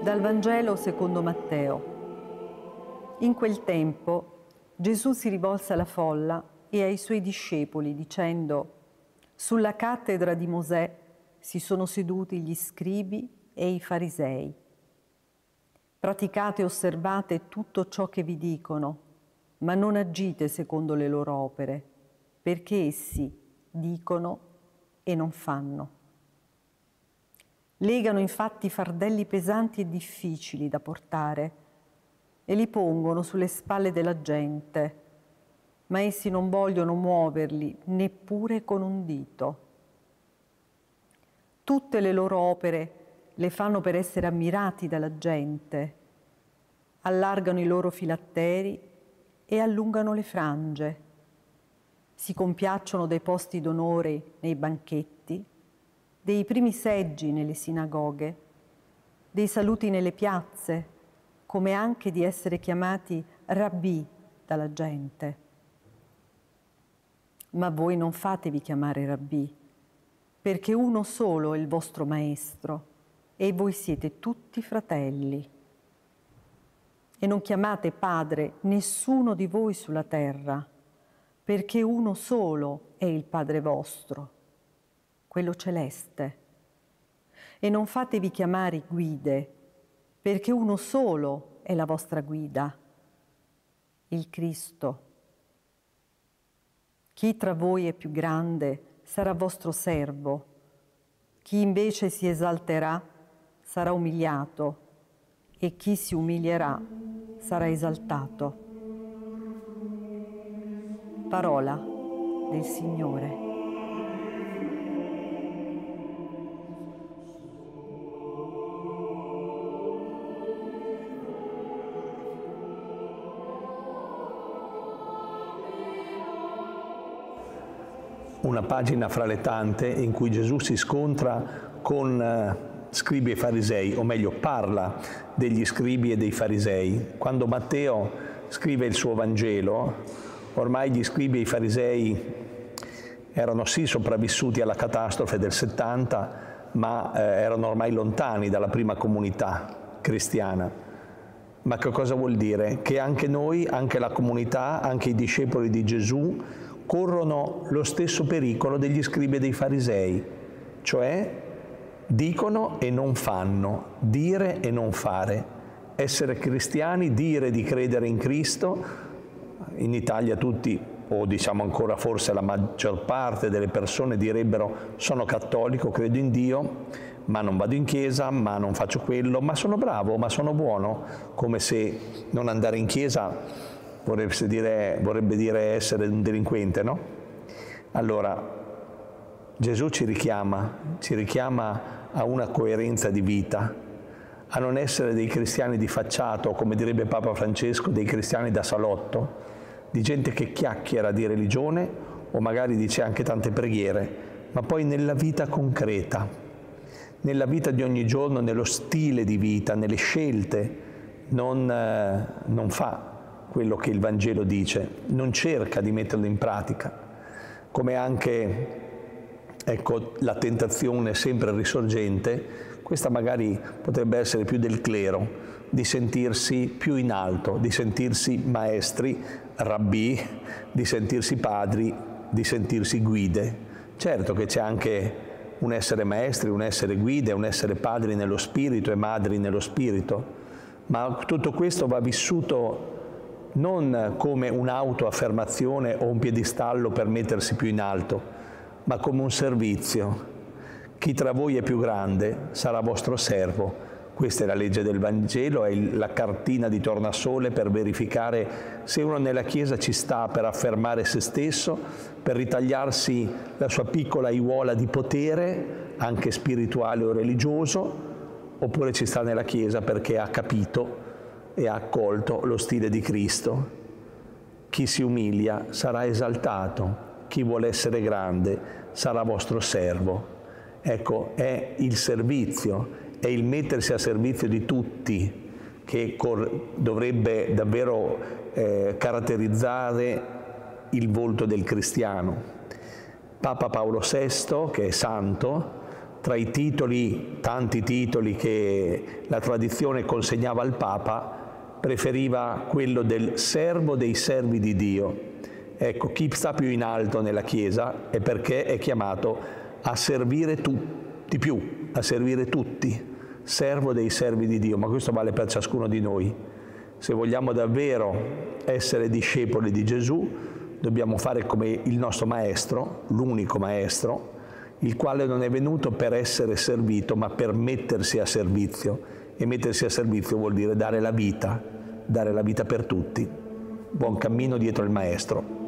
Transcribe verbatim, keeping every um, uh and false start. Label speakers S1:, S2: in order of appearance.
S1: Dal Vangelo secondo Matteo. In quel tempo Gesù si rivolse alla folla e ai suoi discepoli dicendo: sulla cattedra di Mosè si sono seduti gli scribi e i farisei. Praticate e osservate tutto ciò che vi dicono, ma non agite secondo le loro opere, perché essi dicono e non fanno. Legano infatti fardelli pesanti e difficili da portare e li pongono sulle spalle della gente, ma essi non vogliono muoverli neppure con un dito. Tutte le loro opere le fanno per essere ammirati dalla gente, allargano i loro filatteri e allungano le frange, si compiacciono dei posti d'onore nei banchetti, dei primi seggi nelle sinagoghe, dei saluti nelle piazze, come anche di essere chiamati rabbì dalla gente. Ma voi non fatevi chiamare rabbì, perché uno solo è il vostro maestro e voi siete tutti fratelli. E non chiamate padre nessuno di voi sulla terra, perché uno solo è il Padre vostro, quello celeste. E non fatevi chiamare guide, perché uno solo è la vostra guida, il Cristo. Chi tra voi è più grande sarà vostro servo, chi invece si esalterà sarà umiliato, e chi si umilierà sarà esaltato. Parola del Signore.
S2: Una pagina fra le tante in cui Gesù si scontra con eh, scribi e farisei, o meglio parla degli scribi e dei farisei. Quando Matteo scrive il suo Vangelo, ormai gli scribi e i farisei erano sì sopravvissuti alla catastrofe del settanta, ma eh, erano ormai lontani dalla prima comunità cristiana. Ma che cosa vuol dire? Che anche noi, anche la comunità, anche i discepoli di Gesù corrono lo stesso pericolo degli scribi e dei farisei, cioè dicono e non fanno, dire e non fare. Essere cristiani, dire di credere in Cristo. In Italia tutti, o diciamo ancora forse la maggior parte delle persone direbbero: sono cattolico, credo in Dio, ma non vado in chiesa, ma non faccio quello, ma sono bravo, ma sono buono, come se non andare in chiesa vorrebbe dire, vorrebbe dire essere un delinquente, no? Allora, Gesù ci richiama, ci richiama a una coerenza di vita, a non essere dei cristiani di facciata, o come direbbe Papa Francesco, dei cristiani da salotto, di gente che chiacchiera di religione o magari dice anche tante preghiere, ma poi nella vita concreta, nella vita di ogni giorno, nello stile di vita, nelle scelte, non, eh, non fa quello che il Vangelo dice, non cerca di metterlo in pratica, come anche ecco, la tentazione sempre risorgente, questa magari potrebbe essere più del clero, di sentirsi più in alto, di sentirsi maestri, rabbì, di sentirsi padri, di sentirsi guide. Certo che c'è anche un essere maestri, un essere guide, un essere padri nello spirito e madri nello spirito, ma tutto questo va vissuto non come un'autoaffermazione o un piedistallo per mettersi più in alto, ma come un servizio. Chi tra voi è più grande sarà vostro servo. Questa è la legge del Vangelo, è la cartina di tornasole per verificare se uno nella Chiesa ci sta per affermare se stesso, per ritagliarsi la sua piccola aiuola di potere, anche spirituale o religioso, oppure ci sta nella Chiesa perché ha capito e ha accolto lo stile di Cristo. Chi si umilia sarà esaltato, chi vuole essere grande sarà vostro servo. Ecco, è il servizio, è il mettersi a servizio di tutti che dovrebbe davvero eh, caratterizzare il volto del cristiano. Papa Paolo sesto, che è santo, tra i titoli, tanti titoli che la tradizione consegnava al Papa, preferiva quello del servo dei servi di Dio. Ecco, chi sta più in alto nella Chiesa è perché è chiamato a servire tu, di più, a servire tutti, servo dei servi di Dio, ma questo vale per ciascuno di noi. Se vogliamo davvero essere discepoli di Gesù, dobbiamo fare come il nostro Maestro, l'unico Maestro, il quale non è venuto per essere servito, ma per mettersi a servizio. E mettersi a servizio vuol dire dare la vita, dare la vita per tutti. Buon cammino dietro il Maestro.